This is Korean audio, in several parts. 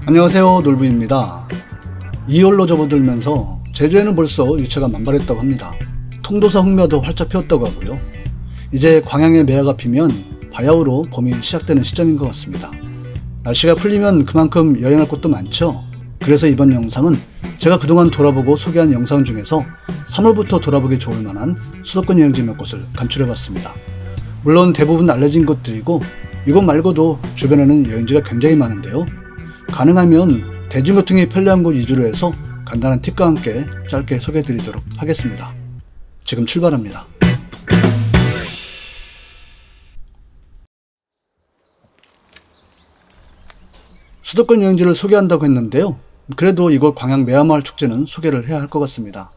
안녕하세요, 놀부입니다. 2월로 접어들면서 제주에는 벌써 유채가 만발했다고 합니다. 통도사 흑묘도 활짝 피었다고 하고요. 이제 광양의 매화가 피면 바야흐로 봄이 시작되는 시점인 것 같습니다. 날씨가 풀리면 그만큼 여행할 곳도 많죠. 그래서 이번 영상은 제가 그동안 돌아보고 소개한 영상 중에서 3월부터 돌아보기 좋을 만한 수도권 여행지 몇 곳을 간추려봤습니다. 물론 대부분 알려진 곳들이고 이곳 말고도 주변에는 여행지가 굉장히 많은데요. 가능하면 대중교통이 편리한 곳 위주로 해서 간단한 팁과 함께 짧게 소개해드리도록 하겠습니다. 지금 출발합니다. 수도권 여행지를 소개한다고 했는데요. 그래도 이곳 광양 매화마을 축제는 소개를 해야 할 것 같습니다.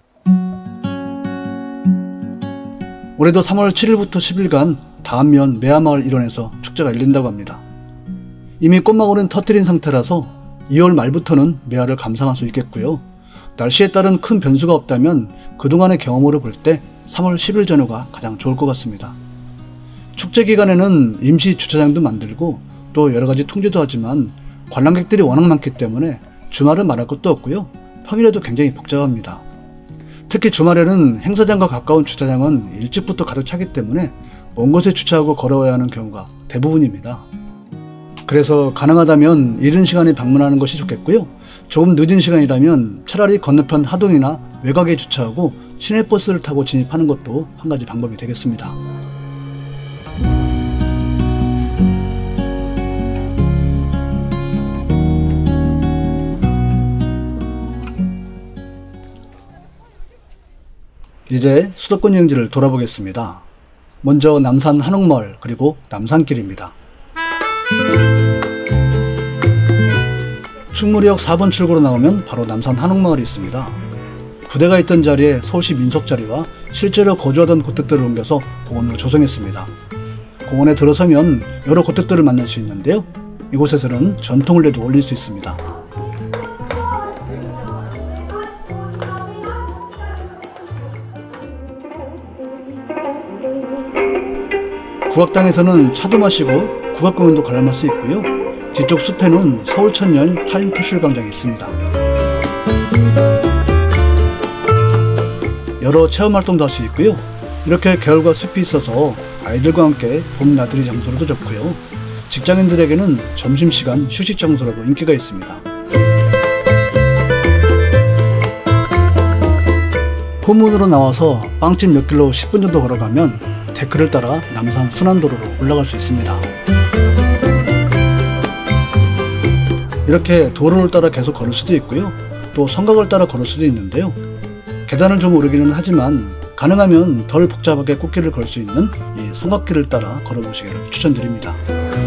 올해도 3월 7일부터 10일간 다안면 매화마을 일원에서 축제가 열린다고 합니다. 이미 꽃망울은 터뜨린 상태라서 2월 말부터는 매화를 감상할 수 있겠고요. 날씨에 따른 큰 변수가 없다면 그동안의 경험으로 볼 때 3월 10일 전후가 가장 좋을 것 같습니다. 축제 기간에는 임시 주차장도 만들고 또 여러가지 통제도 하지만 관람객들이 워낙 많기 때문에 주말은 말할 것도 없고요. 평일에도 굉장히 복잡합니다. 특히 주말에는 행사장과 가까운 주차장은 일찍부터 가득 차기 때문에 먼 곳에 주차하고 걸어와야 하는 경우가 대부분입니다. 그래서 가능하다면 이른 시간에 방문하는 것이 좋겠고요. 조금 늦은 시간이라면 차라리 건너편 하동이나 외곽에 주차하고 시내버스를 타고 진입하는 것도 한 가지 방법이 되겠습니다. 이제 수도권 여행지를 돌아보겠습니다. 먼저 남산 한옥마을 그리고 남산길입니다. 충무리역 4번 출구로 나오면 바로 남산 한옥마을이 있습니다. 부대가 있던 자리에 서울시 민속자리와 실제로 거주하던 고택들을 옮겨서 공원으로 조성했습니다. 공원에 들어서면 여러 고택들을 만날 수 있는데요. 이곳에서는 전통을레도 올릴 수 있습니다. 국악당에서는 차도 마시고 국악공연도 관람할 수 있고요. 뒤쪽 숲에는 서울천년 타임캡슐광장이 있습니다. 여러 체험활동도 할 수 있고요. 이렇게 계열과 숲이 있어서 아이들과 함께 봄 나들이 장소로도 좋고요. 직장인들에게는 점심시간 휴식 장소로도 인기가 있습니다. 포문으로 나와서 빵집 몇 길로 10분 정도 걸어가면 데크를 따라 남산 순환도로로 올라갈 수 있습니다. 이렇게 도로를 따라 계속 걸을 수도 있고요. 또 성곽을 따라 걸을 수도 있는데요. 계단을 좀 오르기는 하지만 가능하면 덜 복잡하게 꽃길을 걸 수 있는 이 성곽길을 따라 걸어보시기를 추천드립니다.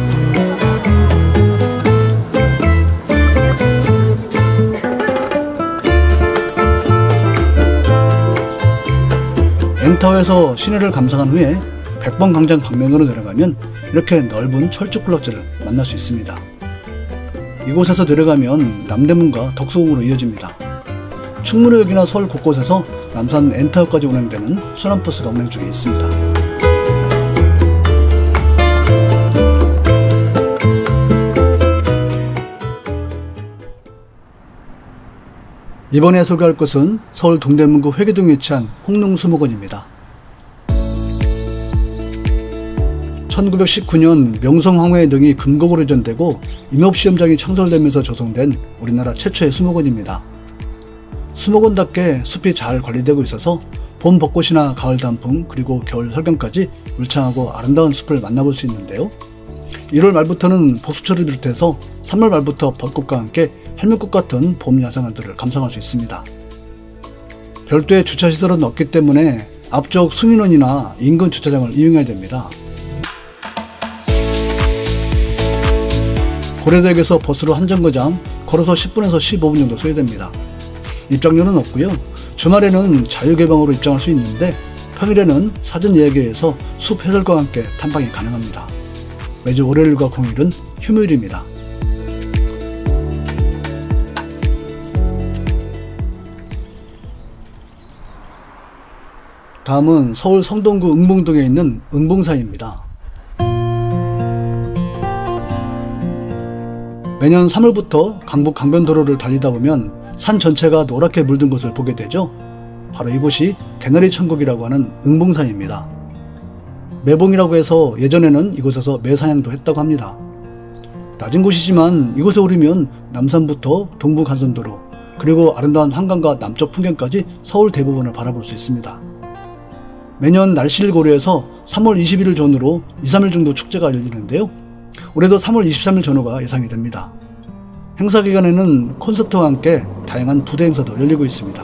N타워에서 시내를 감상한 후에 백번 광장 방면으로 내려가면 이렇게 넓은 철쭉블럭지를 만날 수 있습니다. 이곳에서 내려가면 남대문과 덕수궁으로 이어집니다. 충무로역이나 서울 곳곳에서 남산 N타워까지 오는 데는 순환버스가 운행 중에 있습니다. 이번에 소개할 곳은 서울 동대문구 회계동에 위치한 홍릉수목원입니다. 1919년 명성황후의 능이 금곡으로 이전되고 임업시험장이 창설되면서 조성된 우리나라 최초의 수목원입니다. 수목원답게 숲이 잘 관리되고 있어서 봄 벚꽃이나 가을 단풍 그리고 겨울 설경까지 울창하고 아름다운 숲을 만나볼 수 있는데요. 1월 말부터는 복수철을 비롯해서 3월 말부터 벚꽃과 함께 할매꽃 같은 봄 야생화들을 감상할 수 있습니다. 별도의 주차시설은 없기 때문에 앞쪽 승인원이나 인근 주차장을 이용해야 됩니다. 고려대역에서 버스로 한 정거장 걸어서 10분에서 15분 정도 소요됩니다. 입장료는 없고요. 주말에는 자유개방으로 입장할 수 있는데 평일에는 사전 예약에 의해서 숲 해설과 함께 탐방이 가능합니다. 매주 월요일과 공휴일은 휴무일입니다. 다음은 서울 성동구 응봉동에 있는 응봉사입니다. 매년 3월부터 강북 강변도로를 달리다 보면 산 전체가 노랗게 물든 것을 보게 되죠. 바로 이곳이 개나리 천국이라고 하는 응봉산입니다. 매봉이라고 해서 예전에는 이곳에서 매사냥도 했다고 합니다. 낮은 곳이지만 이곳에 오르면 남산부터 동부 간선도로 그리고 아름다운 한강과 남쪽 풍경까지 서울 대부분을 바라볼 수 있습니다. 매년 날씨를 고려해서 3월 20일을 전후로 2-3일 정도 축제가 열리는데요. 올해도 3월 23일 전후가 예상이 됩니다. 행사 기간에는 콘서트와 함께 다양한 부대 행사도 열리고 있습니다.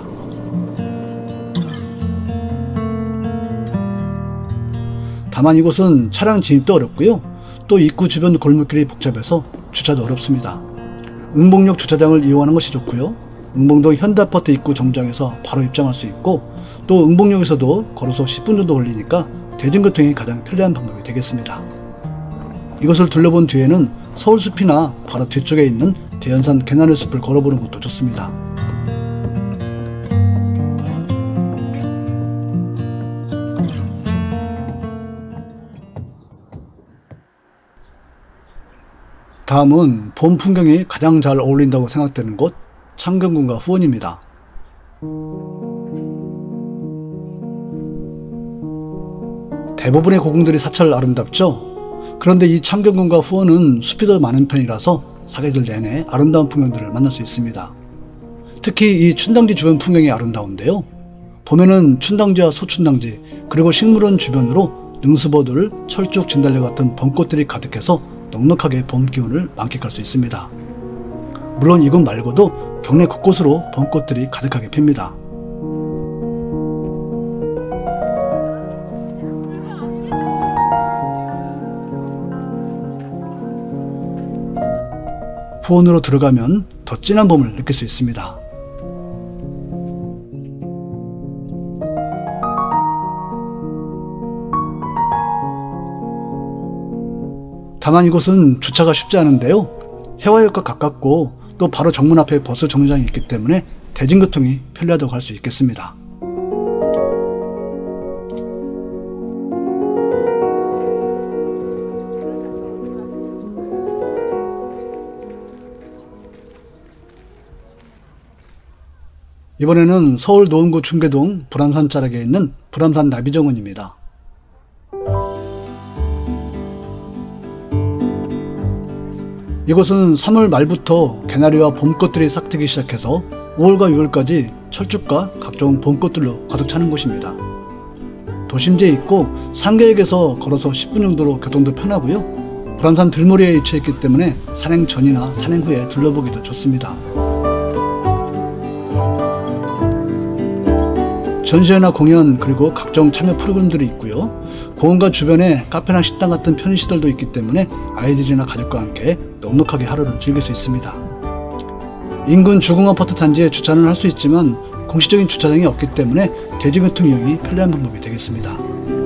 다만 이곳은 차량 진입도 어렵고요. 또 입구 주변 골목길이 복잡해서 주차도 어렵습니다. 응봉역 주차장을 이용하는 것이 좋고요. 응봉동 현대아파트 입구 정장에서 바로 입장할 수 있고 또 응봉역에서도 걸어서 10분 정도 걸리니까 대중교통이 가장 편리한 방법이 되겠습니다. 이것을 둘러본 뒤에는 서울숲이나 바로 뒤쪽에 있는 대연산 개나리 숲을 걸어보는 것도 좋습니다. 다음은 봄 풍경이 가장 잘 어울린다고 생각되는 곳 창경궁과 후원입니다. 대부분의 고궁들이 사철 아름답죠? 그런데 이 창경궁과 후원은 숲이 더 많은 편이라서 사계절 내내 아름다운 풍경들을 만날 수 있습니다. 특히 이 춘당지 주변 풍경이 아름다운데요. 봄에는 춘당지와 소춘당지 그리고 식물원 주변으로 능수보들, 철쭉, 진달래 같은 봄꽃들이 가득해서 넉넉하게 봄 기운을 만끽할 수 있습니다. 물론 이곳 말고도 경내 곳곳으로 봄꽃들이 가득하게 핍니다. 후원으로 들어가면 더 진한 봄을 느낄 수 있습니다. 다만 이곳은 주차가 쉽지 않은데요. 해화역과 가깝고 또 바로 정문 앞에 버스 정류장이 있기 때문에 대중교통이 편리하다고 할 수 있겠습니다. 이번에는 서울 노원구 중계동 불암산 자락에 있는 불암산 나비정원입니다. 이곳은 3월 말부터 개나리와 봄꽃들이 싹트기 시작해서 5월과 6월까지 철쭉과 각종 봄꽃들로 가득 차는 곳입니다. 도심지에 있고 상계역에서 걸어서 10분 정도로 교통도 편하고요. 불암산 들모리에 위치해 있기 때문에 산행 전이나 산행 후에 둘러보기도 좋습니다. 전시회나 공연 그리고 각종 참여 프로그램들이 있고요. 공원과 주변에 카페나 식당 같은 편의시설도 있기 때문에 아이들이나 가족과 함께 넉넉하게 하루를 즐길 수 있습니다. 인근 주공아파트 단지에 주차는 할 수 있지만 공식적인 주차장이 없기 때문에 대중교통 이용이 편리한 방법이 되겠습니다.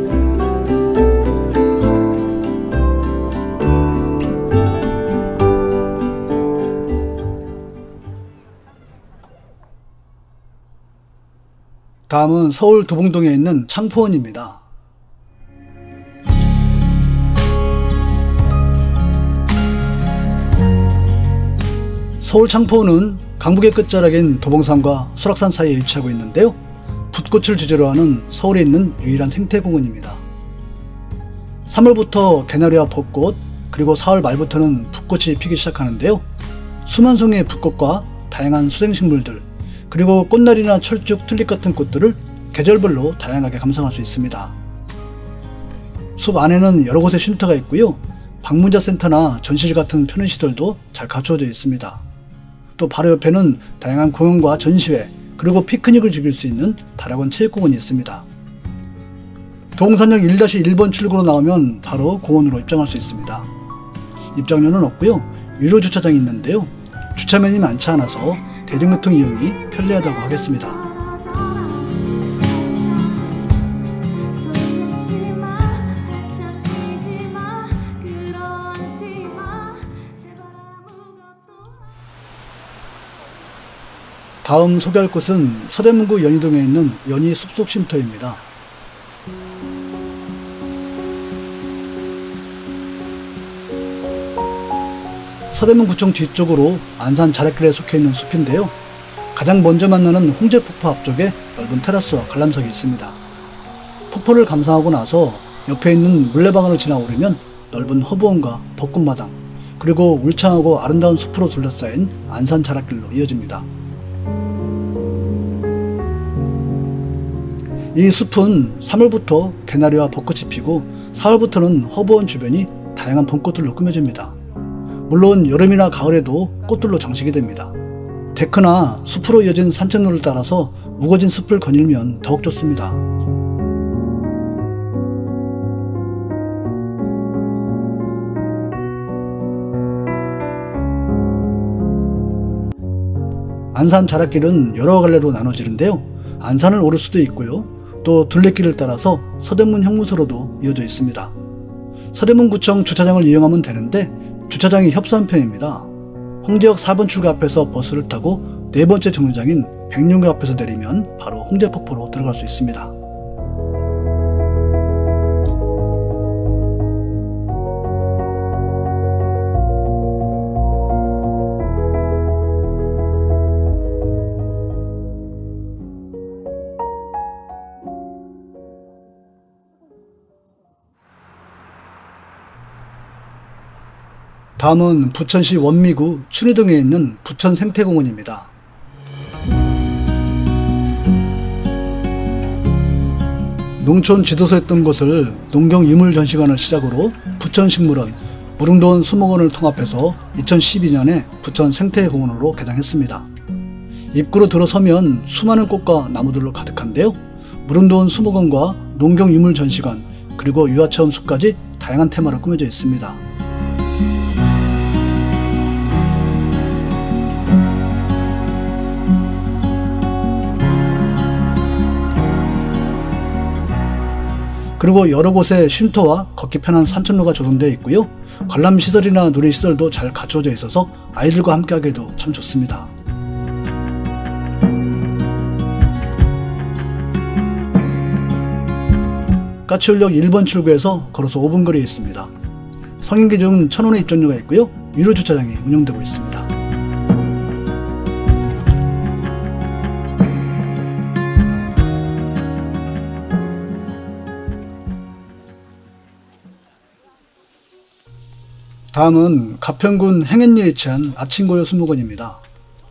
다음은 서울 도봉동에 있는 창포원입니다. 서울 창포원은 강북의 끝자락인 도봉산과 설악산 사이에 위치하고 있는데요. 붓꽃을 주제로 하는 서울에 있는 유일한 생태공원입니다. 3월부터 개나리와 벚꽃 그리고 4월 말부터는 붓꽃이 피기 시작하는데요. 수만 송이의 붓꽃과 다양한 수생식물들 그리고 꽃나리나 철쭉, 튤립 같은 꽃들을 계절별로 다양하게 감상할 수 있습니다. 숲 안에는 여러 곳에 쉼터가 있고요. 방문자 센터나 전시실 같은 편의시설도 잘 갖추어져 있습니다. 또 바로 옆에는 다양한 공연과 전시회 그리고 피크닉을 즐길 수 있는 다락원 체육공원이 있습니다. 도봉산역 1-1번 출구로 나오면 바로 공원으로 입장할 수 있습니다. 입장료는 없고요. 유료 주차장이 있는데요. 주차면이 많지 않아서 대중교통 이용이 편리하다고 하겠습니다. 다음 소개할 곳은 서대문구 연희동에 있는 연희 숲속 쉼터입니다. 서대문구청 뒤쪽으로 안산 자락길에 속해있는 숲인데요. 가장 먼저 만나는 홍제폭포 앞쪽에 넓은 테라스와 관람석이 있습니다. 폭포를 감상하고 나서 옆에 있는 물레방아를 지나 오르면 넓은 허브원과 벚꽃마당, 그리고 울창하고 아름다운 숲으로 둘러싸인 안산 자락길로 이어집니다. 이 숲은 3월부터 개나리와 벚꽃이 피고 4월부터는 허브원 주변이 다양한 봄꽃들로 꾸며집니다. 물론 여름이나 가을에도 꽃들로 장식이 됩니다. 데크나 숲으로 이어진 산책로를 따라서 우거진 숲을 거닐면 더욱 좋습니다. 안산 자락길은 여러 갈래로 나눠지는데요. 안산을 오를 수도 있고요. 또 둘레길을 따라서 서대문 형무소로도 이어져 있습니다. 서대문구청 주차장을 이용하면 되는데 주차장이 협소한 편입니다. 홍제역 4번 출구 앞에서 버스를 타고 네 번째 정류장인 백룡교 앞에서 내리면 바로 홍제폭포로 들어갈 수 있습니다. 다음은 부천시 원미구 춘희동에 있는 부천생태공원입니다. 농촌 지도서에 뜬 것을 농경유물전시관을 시작으로 부천식물원, 무릉도원 수목원을 통합해서 2012년에 부천생태공원으로 개장했습니다. 입구로 들어서면 수많은 꽃과 나무들로 가득한데요. 무릉도원 수목원과 농경유물전시관, 그리고 유아체험숲까지 다양한 테마로 꾸며져 있습니다. 그리고 여러 곳에 쉼터와 걷기 편한 산책로가 조성되어 있고요. 관람시설이나 놀이시설도 잘 갖춰져 있어서 아이들과 함께 하기에도 참 좋습니다. 까치울역 1번 출구에서 걸어서 5분 거리에 있습니다. 성인 기준 1,000원의 입장료가 있고요. 유료 주차장이 운영되고 있습니다. 다음은 가평군 행엔리에 위치한 아침고요 수목원입니다.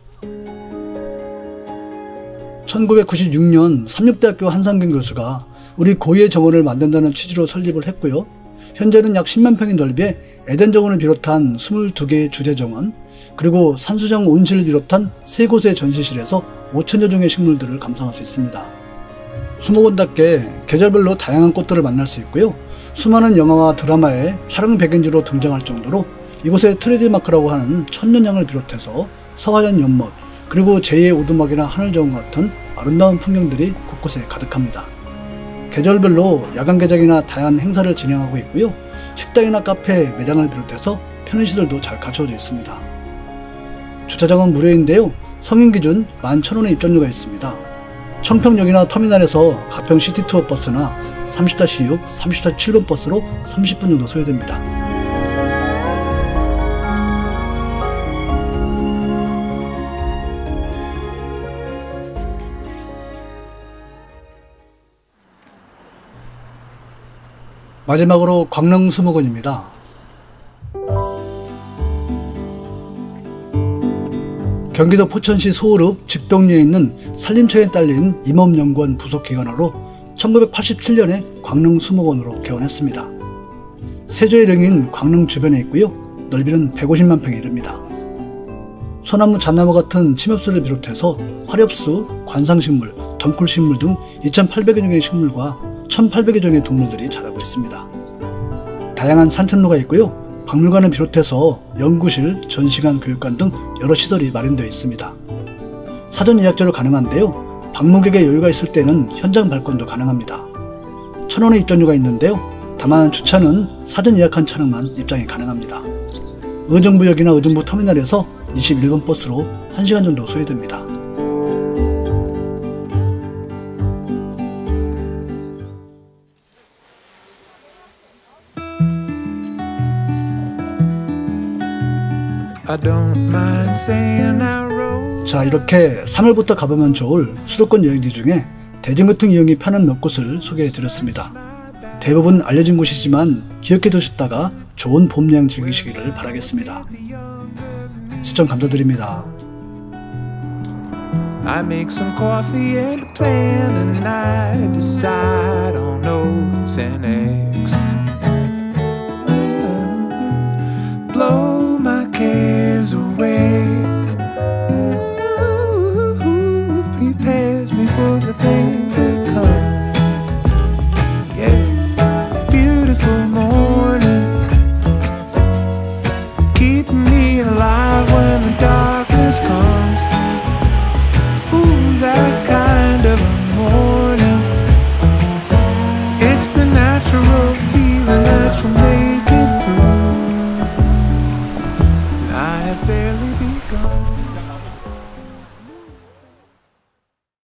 1996년 삼육대학교 한상균 교수가 우리 고유의 정원을 만든다는 취지로 설립을 했고요. 현재는 약 10만 평의 넓이에 에덴 정원을 비롯한 22개의 주제 정원, 그리고 산수정 온실을 비롯한 3곳의 전시실에서 5천여 종의 식물들을 감상할 수 있습니다. 수목원답게 계절별로 다양한 꽃들을 만날 수 있고요. 수많은 영화와 드라마의 촬영 배경지로 등장할 정도로 이곳의 트레이드마크라고 하는 천년향을 비롯해서 서하연 연못, 그리고 제2의 오두막이나 하늘정원 같은 아름다운 풍경들이 곳곳에 가득합니다. 계절별로 야간 개장이나 다양한 행사를 진행하고 있고요. 식당이나 카페, 매장을 비롯해서 편의시설도 잘 갖춰져 있습니다. 주차장은 무료인데요. 성인 기준 11,000원의 입장료가 있습니다. 청평역이나 터미널에서 가평 시티투어 버스나 30-6, 30-7번 버스로 30분 정도 소요됩니다. 마지막으로 광릉수목원입니다. 경기도 포천시 소호읍 직동리에 있는 산림청에 딸린 임업연구원 부속기관으로 1987년에 광릉수목원으로 개원했습니다. 세조의 릉인 광릉 주변에 있고요. 넓이는 150만 평에 이릅니다. 소나무, 잣나무 같은 침엽수를 비롯해서 화렵수, 관상식물, 덩굴식물 등 2,800여 종의 식물과 1,800여 종의 동물들이 자라고 있습니다. 다양한 산책로가 있고요. 박물관을 비롯해서 연구실, 전시관, 교육관 등 여러 시설이 마련되어 있습니다. 사전 예약제로 가능한데요. 방문객의 여유가 있을 때는 현장 발권도 가능합니다. 1,000원의 입장료가 있는데요. 다만 주차는 사전 예약한 차량만 입장이 가능합니다. 의정부역이나 의정부 터미널에서 21번 버스로 1시간 정도 소요됩니다. I don't mind saying I rode. 자, 이렇게 3월부터 가보면 좋을 수도권 여행지 중에 대중교통 이용이 편한 몇 곳을 소개해드렸습니다. 대부분 알려진 곳이지만 기억해두셨다가 좋은 봄 여행 즐기시기를 바라겠습니다. 시청 감사드립니다. I make some coffee and a plan, and I decide on oats and eggs. Blow my cares away. Ooh, prepares me for the things that come. Yeah, beautiful morning, keep me alive when the darkness comes. That kind of a morning, it's the natural feeling that you'll make it through. I have barely begun.